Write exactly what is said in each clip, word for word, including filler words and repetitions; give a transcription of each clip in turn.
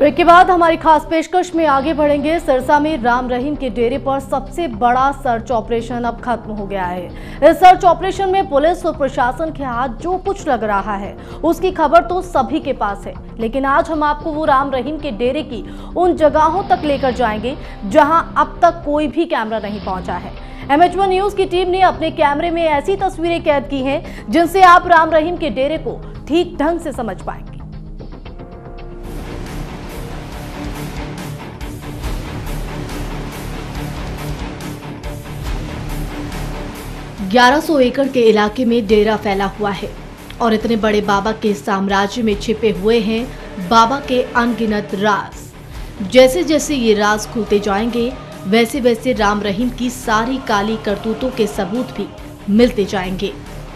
Break के बाद हमारी खास पेशकश में आगे बढ़ेंगे। सिरसा में राम रहीम के डेरे पर सबसे बड़ा सर्च ऑपरेशन अब खत्म हो गया है। इस सर्च ऑपरेशन में पुलिस और प्रशासन के हाथ जो कुछ लग रहा है उसकी खबर तो सभी के पास है, लेकिन आज हम आपको वो राम रहीम के डेरे की उन जगहों तक लेकर जाएंगे जहां अब तक कोई भी कैमरा नहीं पहुंचा है। एम एच वन न्यूज की टीम ने अपने कैमरे में ऐसी तस्वीरें कैद की हैं जिनसे आप राम रहीम के डेरे को ठीक ढंग से समझ पाएंगे। ग्यारह सौ एकड़ के इलाके में डेरा फैला हुआ है और इतने बड़े बाबा के साम्राज्य में छिपे हुए हैं बाबा के अनगिनत राज। जैसे जैसे ये राज खुलते जाएंगे वैसे वैसे राम रहीम की सारी काली करतूतों के सबूत भी मिलते जाएंगे।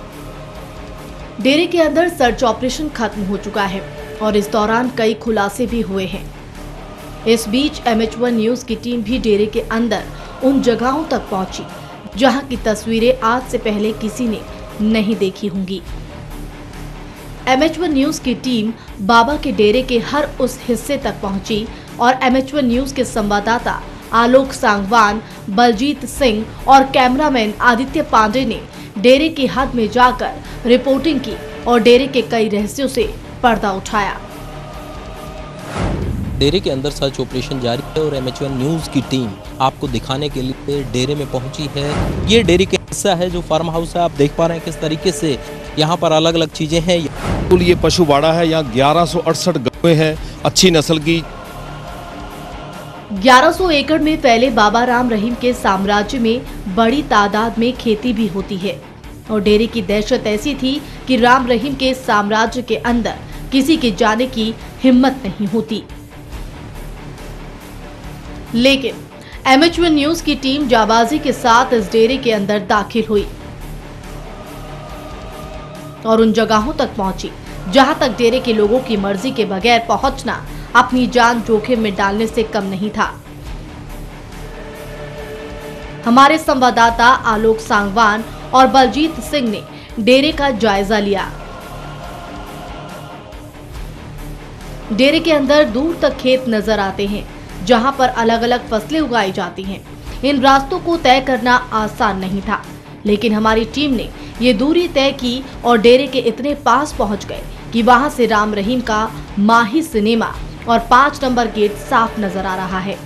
डेरे के अंदर सर्च ऑपरेशन खत्म हो चुका है और इस दौरान कई खुलासे भी हुए हैं। इस बीच एम एच वन न्यूज की टीम भी डेरे के अंदर उन जगहों तक पहुंची जहां की तस्वीरें आज से पहले किसी ने नहीं देखी होंगी। एम एच वन न्यूज की टीम बाबा के डेरे के हर उस हिस्से तक पहुंची और एम एच वन न्यूज के संवाददाता आलोक सांगवान, बलजीत सिंह और कैमरामैन आदित्य पांडे ने डेरे की हद में जाकर रिपोर्टिंग की और डेरे के कई रहस्यों से पर्दा उठाया। डेरे के अंदर सर्च ऑपरेशन जारी है और एम एच वन न्यूज़ की टीम आपको दिखाने के लिए डेरे में पहुंची है। ये डेरे का हिस्सा है जो फार्म हाउस है। आप देख पा रहे हैं किस तरीके से यहाँ पर अलग अलग चीजें हैं। तो ये पशुवाड़ा है, यहाँ ग्यारह सौ अड़सठ गौएं हैं अच्छी नस्ल की। ग्यारह सौ एकड़ में फैले बाबा राम रहीम के साम्राज्य में बड़ी तादाद में खेती भी होती है और डेरे की दहशत ऐसी थी कि राम रहीम के साम्राज्य के अंदर किसी के जाने की हिम्मत नहीं होती। लेकिन एम एच वन न्यूज की टीम जाबाजी के साथ इस डेरे के अंदर दाखिल हुई और उन जगहों तक पहुंची जहां तक डेरे के लोगों की मर्जी के बगैर पहुंचना अपनी जान जोखिम में डालने से कम नहीं था। हमारे संवाददाता आलोक सांगवान और बलजीत सिंह ने डेरे का जायजा लिया। डेरे के अंदर दूर तक खेत नजर आते हैं जहां पर अलग अलग फसलें उगाई जाती हैं। इन रास्तों को तय करना आसान नहीं था, लेकिन हमारी टीम ने ये दूरी तय की और डेरे के इतने पास पहुंच गए कि वहां से राम रहीम का माही सिनेमा और पांच नंबर गेट साफ नजर आ रहा है।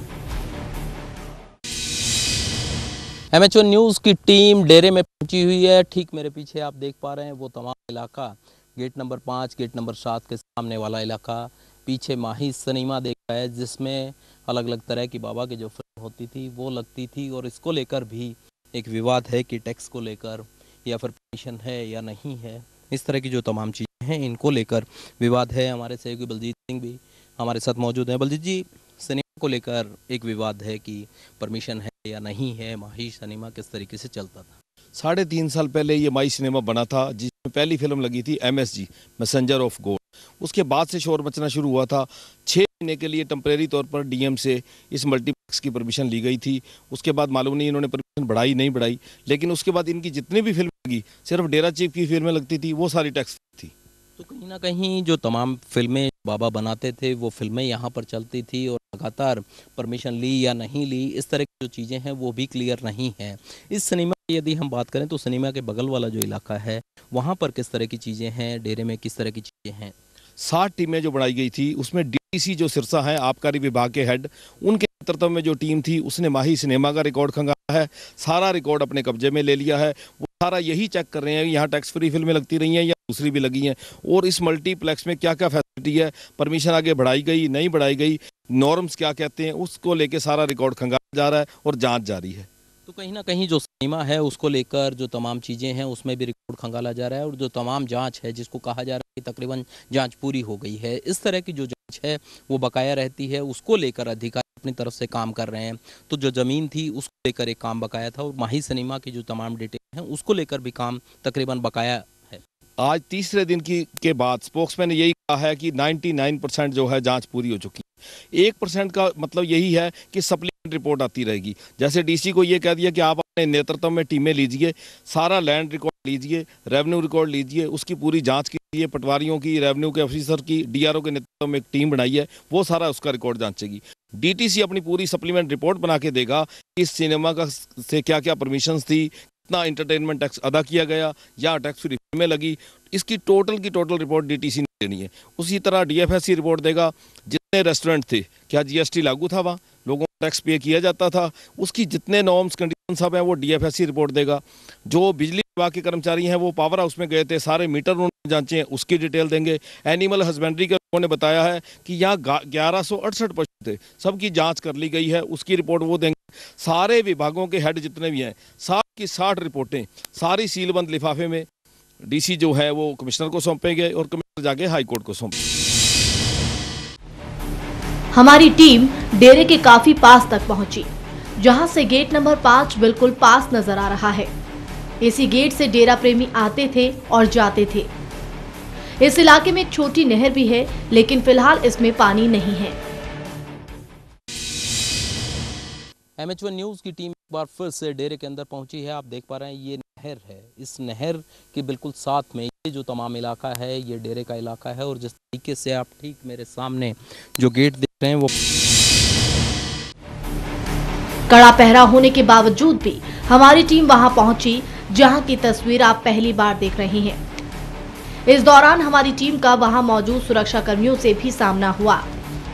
एम एच वन न्यूज़ की टीम डेरे में पहुंची हुई है। ठीक मेरे पीछे आप देख पा रहे हैं वो तमाम इलाका, गेट नंबर पाँच, गेट नंबर सात के सामने वाला इलाका। पीछे माही सिनेमा देखा है जिसमें अलग अलग तरह की बाबा की जो फिल्म होती थी वो लगती थी और इसको लेकर भी एक विवाद है कि टैक्स को लेकर या फिर परमिशन है या नहीं है। इस तरह की जो तमाम चीज़ें हैं इनको लेकर विवाद है। हमारे सहयोगी बलजीत सिंह भी हमारे साथ मौजूद हैं। बलजीत जी, सिनेमा को लेकर एक विवाद है कि परमिशन है या नहीं है। माही सिनेमा किस तरीके से चलता था? साढ़े तीन साल पहले ये माही सिनेमा बना था जिसमें पहली फिल्म लगी थी M S G messenger of God. उसके बाद से शोर मचना शुरू हुआ था। छः महीने के लिए टेम्परेरी तौर पर डी एम से इस मल्टीप्लेक्स की परमिशन ली गई थी। उसके बाद मालूम नहीं इन्होंने परमिशन बढ़ाई नहीं बढ़ाई, लेकिन उसके बाद इनकी जितनी भी फिल्म लगी सिर्फ डेरा चीफ की फिल्में लगती थी, वो सारी टैक्स थी। तो कहीं ना कहीं जो तमाम फिल्में बाबा बनाते थे वो फिल्में यहाँ पर चलती थी और लगातार परमिशन ली या नहीं ली इस तरह की जो चीज़ें हैं वो भी क्लियर नहीं है। इस सिनेमा की यदि हम बात करें तो सिनेमा के बगल वाला जो इलाका है वहाँ पर किस तरह की चीज़ें हैं, डेरे में किस तरह की चीज़ें हैं? साठ टीमें जो बनाई गई थी उसमें डी सी जो सिरसा है आबकारी विभाग के हेड, उनके नेतृत्व में जो टीम थी उसने माही सिनेमा का रिकॉर्ड खंगाला है, सारा रिकॉर्ड अपने कब्जे में ले लिया है। वो सारा यही चेक कर रहे हैं यहाँ टैक्स फ्री फिल्में लगती रही हैं या दूसरी भी लगी हैं और इस मल्टीप्लेक्स में क्या क्या फैसिलिटी है, परमिशन आगे बढ़ाई गई नहीं बढ़ाई गई, नॉर्म्स क्या कहते हैं, उसको लेके सारा रिकॉर्ड खंगाला जा रहा है और जाँच जारी है। तो कहीं ना कहीं जो सिनेमा है उसको लेकर जो तमाम चीज़ें हैं उसमें भी रिकॉर्ड खंगाला जा रहा है और जो तमाम जांच है जिसको कहा जा रहा है कि तकरीबन जांच पूरी हो गई है, इस तरह की जो जांच है वो बकाया रहती है। उसको लेकर अधिकारी अपनी तरफ से काम कर रहे हैं। तो जो ज़मीन थी उसको लेकर एक काम बकाया था और माही सिनेमा की जो तमाम डिटेल हैं उसको लेकर भी काम तकरीबन बकाया है। आज तीसरे दिन की के बाद स्पोक्समैन ने यही कहा है कि निन्यानवे परसेंट जो है जांच पूरी हो चुकी है। एक परसेंट का मतलब यही है कि सप्लीमेंट रिपोर्ट आती रहेगी। जैसे डीसी को ये कह दिया कि आप अपने नेतृत्व में टीमें लीजिए, सारा लैंड रिकॉर्ड लीजिए, रेवेन्यू रिकॉर्ड लीजिए, उसकी पूरी जांच कीजिए। पटवारियों की, रेवेन्यू के ऑफिसर की, डीआरओ के नेतृत्व में एक टीम बनाई है, वो सारा उसका रिकॉर्ड जांचेगी। डीटीसी अपनी पूरी सप्लीमेंट रिपोर्ट बना के देगा कि इस सिनेमा का से क्या क्या परमिशंस थी, कितना इंटरटेनमेंट टैक्स अदा किया गया या टैक्स फ्री में लगी, इसकी टोटल की टोटल रिपोर्ट डीटीसी ने देनी है। उसी तरह डीएफएससी रिपोर्ट देगा, जितने रेस्टोरेंट थे, क्या जीएसटी लागू था, वहाँ लोगों को टैक्स पे किया जाता था, उसकी जितने नॉर्म्स कंडीशन सब हैं वो डीएफएससी रिपोर्ट देगा। जो बिजली विभाग के कर्मचारी हैं वो पावर हाउस में गए थे, सारे मीटर उन्होंने जांचे हैं, उसकी डिटेल देंगे। एनिमल हस्बेंड्री के लोगों ने बताया है कि यहाँ ग्यारह सौ अड़सठ पशु थे, सबकी जांच कर ली गई है, उसकी रिपोर्ट वो देंगे। सारे विभागों के हेड जितने भी हैं, साठ की साठ रिपोर्टें सारी सीलबंद लिफाफे में डीसी जो है वो कमिश्नर को सौंपेंगे और कमिश्नर जाके हाई कोर्ट को सौंपेंगे। हमारी टीम डेरे के काफी पास तक पहुंची, जहां से गेट नंबर पाँच बिल्कुल पास नजर आ रहा है। इसी गेट से डेरा प्रेमी आते थे और जाते थे। इस इलाके में एक छोटी नहर भी है, लेकिन फिलहाल इसमें पानी नहीं है। एम एच वन न्यूज़ की टीम एक बार फिर से डेरे के अंदर पहुंची है। आप देख पा रहे हैं ये नहर है, इस नहर के बिल्कुल साथ में ये जो तमाम इलाका है ये डेरे का इलाका है। और जिस तरीके से आप ठीक मेरे सामने जो गेट देख रहे हैं वो कड़ा पहरा होने के बावजूद भी हमारी टीम वहां पहुंची, जहां की तस्वीर आप पहली बार देख रहे हैं। इस दौरान हमारी टीम का वहां मौजूद सुरक्षा कर्मियों से भी सामना हुआ।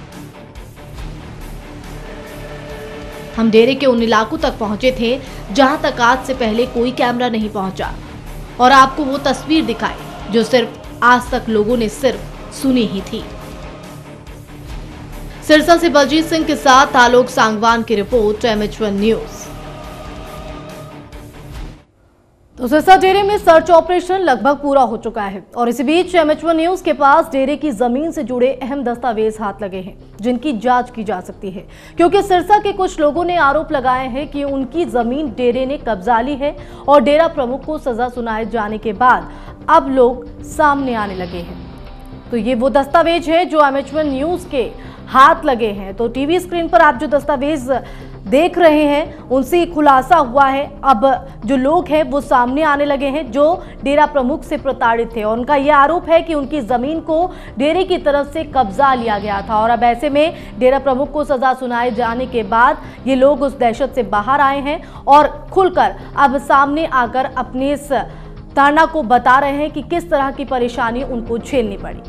हम डेरे के उन इलाकों तक पहुंचे थे जहां तक आज से पहले कोई कैमरा नहीं पहुंचा, और आपको वो तस्वीर दिखाई जो सिर्फ आज तक लोगों ने सिर्फ सुनी ही थी। सिरसा से बलजीत सिंह के साथ आलोक सांगवान की report, M H one news. तो सिरसा डेरे में सर्च ऑपरेशन लगभग पूरा हो चुका है, और इसी बीच एम एच वन न्यूज के पास डेरे की जमीन से जुड़े अहम दस्तावेज हाथ लगे हैं, जिनकी जांच की जा सकती है। क्योंकि सिरसा के कुछ लोगों ने आरोप लगाए हैं कि उनकी जमीन डेरे ने कब्जा ली है, और डेरा प्रमुख को सजा सुनाए जाने के बाद अब लोग सामने आने लगे हैं। तो ये वो दस्तावेज है जो एम एच वन न्यूज के हाथ लगे हैं। तो टीवी स्क्रीन पर आप जो दस्तावेज देख रहे हैं उनसे खुलासा हुआ है। अब जो लोग हैं वो सामने आने लगे हैं जो डेरा प्रमुख से प्रताड़ित थे, और उनका यह आरोप है कि उनकी जमीन को डेरे की तरफ से कब्जा लिया गया था। और अब ऐसे में डेरा प्रमुख को सजा सुनाए जाने के बाद ये लोग उस दहशत से बाहर आए हैं और खुलकर अब सामने आकर अपने इस धारणा को बता रहे हैं कि किस तरह की परेशानी उनको झेलनी पड़ी।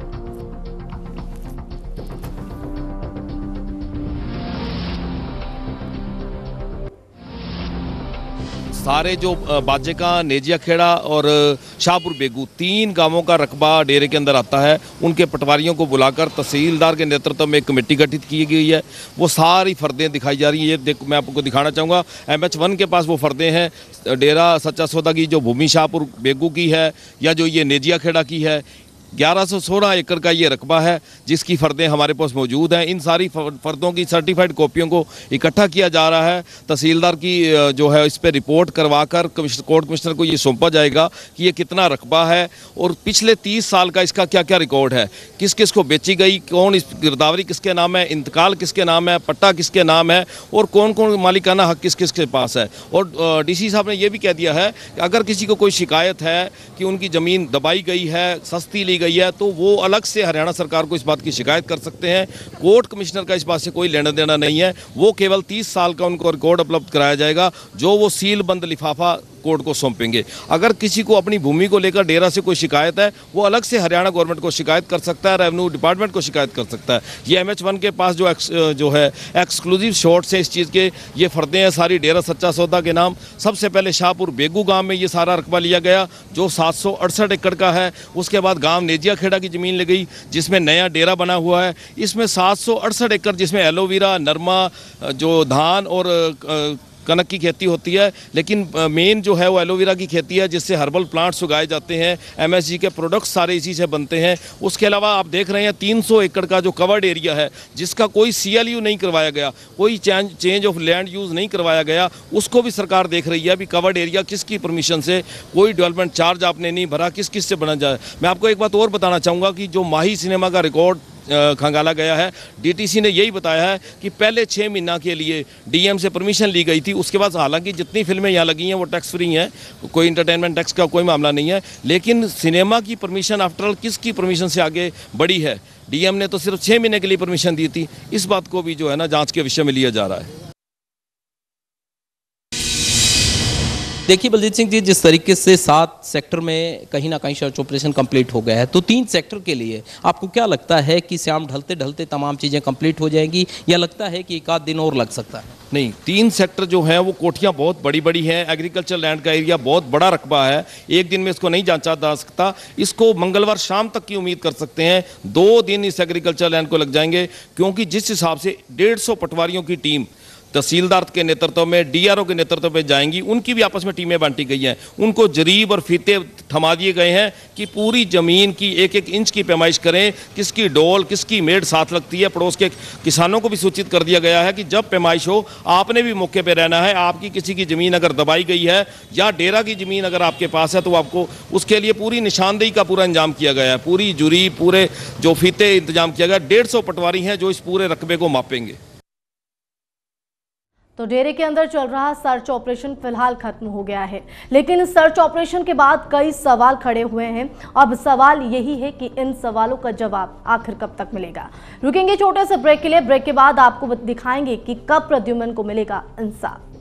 सारे जो बाजेका, नेजिया खेड़ा और शाहपुर बेगू तीन गांवों का रकबा डेरे के अंदर आता है। उनके पटवारियों को बुलाकर तहसीलदार के नेतृत्व में एक कमेटी गठित की गई है। वो सारी फर्दें दिखाई जा रही हैं। ये देख मैं आपको दिखाना चाहूँगा, एम एच वन के पास वो फर्दें हैं। डेरा सच्चा सौदा की जो भूमि शाहपुर बेगू की है या जो ये नेजिया खेड़ा की है, ग्यारह सौ सोलह एकड़ का ये रकबा है जिसकी फ़र्दें हमारे पास मौजूद हैं। इन सारी फ़र्दों की सर्टिफाइड कॉपियों को इकट्ठा किया जा रहा है। तहसीलदार की जो है इस पर रिपोर्ट करवाकर कमिश्नर कोर्ट कमिश्नर को ये सौंपा जाएगा कि ये कितना रकबा है और पिछले तीस साल का इसका क्या क्या रिकॉर्ड है, किस किस को बेची गई, कौन इस गिरदावरी किसके नाम है, इंतकाल किसके नाम है, पट्टा किसके नाम है और कौन कौन मालिकाना हक किस किस के पास है। और डी सी साहब ने यह भी कह दिया है कि अगर किसी को कोई शिकायत है कि उनकी ज़मीन दबाई गई है, सस्ती ली गई है, तो वो अलग से हरियाणा सरकार को इस बात की शिकायत कर सकते हैं। कोर्ट कमिश्नर का इस बात से कोई लेना देना नहीं है। वो केवल तीस साल का उनको रिकॉर्ड उपलब्ध कराया जाएगा जो वो सील बंद लिफाफा कोर्ट को सौंपेंगे। अगर किसी को अपनी भूमि को लेकर डेरा से कोई शिकायत है, वो अलग से हरियाणा गवर्नमेंट को शिकायत कर सकता है, रेवेन्यू डिपार्टमेंट को शिकायत कर सकता है। ये एम एच वन के पास जो एक्स, जो है एक्सक्लूसिव शॉर्ट्स है इस चीज़ के, ये फर्दें हैं सारी डेरा सच्चा सौदा के नाम। सबसे पहले शाहपुर बेगू गांव में ये सारा रकबा लिया गया जो सात सौ अड़सठ एकड़ का है। उसके बाद गांव नेजिया खेड़ा की ज़मीन ली गई जिसमें नया डेरा बना हुआ है। इसमें सात सौ अड़सठ एकड़ जिसमें एलोवेरा, नरमा, जो धान और कनक की खेती होती है, लेकिन मेन जो है वो एलोवेरा की खेती है जिससे हर्बल प्लांट्स उगाए जाते हैं। एम एस जी के प्रोडक्ट्स सारे इसी से बनते हैं। उसके अलावा आप देख रहे हैं तीन सौ एकड़ का जो कवर्ड एरिया है जिसका कोई सी एल यू नहीं करवाया गया, कोई change change of land use नहीं करवाया गया, उसको भी सरकार देख रही है। अभी कवर्ड एरिया किसकी परमिशन से, कोई डेवलपमेंट चार्ज आपने नहीं भरा, किस किस से बना जाए। मैं आपको एक बात और बताना चाहूँगा कि जो माही सिनेमा का रिकॉर्ड खंगाला गया है। डीटीसी ने यही बताया है कि पहले छः महीना के लिए डीएम से परमिशन ली गई थी, उसके बाद हालांकि जितनी फिल्में यहाँ लगी हैं वो टैक्स फ्री हैं, कोई इंटरटेनमेंट टैक्स का कोई मामला नहीं है, लेकिन सिनेमा की परमिशन आफ्टर ऑल किसकी परमिशन से आगे बढ़ी है? डीएम ने तो सिर्फ छः महीने के लिए परमिशन दी थी। इस बात को भी जो है ना जांच के विषय में लिया जा रहा है। देखिए बलजीत सिंह जी, जिस तरीके से सात सेक्टर में कहीं ना कहीं सर्च ऑपरेशन कंप्लीट हो गया है, तो तीन सेक्टर के लिए आपको क्या लगता है कि शाम ढलते ढलते तमाम चीज़ें कंप्लीट हो जाएंगी, या लगता है कि एक आध दिन और लग सकता है? नहीं, तीन सेक्टर जो हैं वो कोठियाँ बहुत बड़ी बड़ी हैं, एग्रीकल्चर लैंड का एरिया बहुत बड़ा रकबा है, एक दिन में इसको नहीं जांचा जा सकता। इसको मंगलवार शाम तक की उम्मीद कर सकते हैं, दो दिन इस एग्रीकल्चर लैंड को लग जाएंगे, क्योंकि जिस हिसाब से डेढ़ सौ पटवारियों की टीम तहसीलदार के नेतृत्व में, डीआरओ के नेतृत्व में जाएंगी, उनकी भी आपस में टीमें बांटी गई हैं, उनको जरीब और फीते थमा दिए गए हैं कि पूरी ज़मीन की एक एक इंच की पैमाइश करें, किसकी डोल किसकी मेड साथ लगती है। पड़ोस के किसानों को भी सूचित कर दिया गया है कि जब पैमाइश हो आपने भी मौके पर रहना है। आपकी किसी की ज़मीन अगर दबाई गई है या डेरा की ज़मीन अगर आपके पास है तो आपको उसके लिए पूरी निशानदेही का पूरा इंतजाम किया गया है, पूरी जुरी पूरे जो फीते इंतजाम किया गया। डेढ़ सौ पटवारी हैं जो इस पूरे रकबे को मापेंगे। तो डेरे के अंदर चल रहा सर्च ऑपरेशन फिलहाल खत्म हो गया है, लेकिन सर्च ऑपरेशन के बाद कई सवाल खड़े हुए हैं। अब सवाल यही है कि इन सवालों का जवाब आखिर कब तक मिलेगा। रुकेंगे छोटे से ब्रेक के लिए, ब्रेक के बाद आपको दिखाएंगे कि कब प्रद्युम्न को मिलेगा इंसाफ।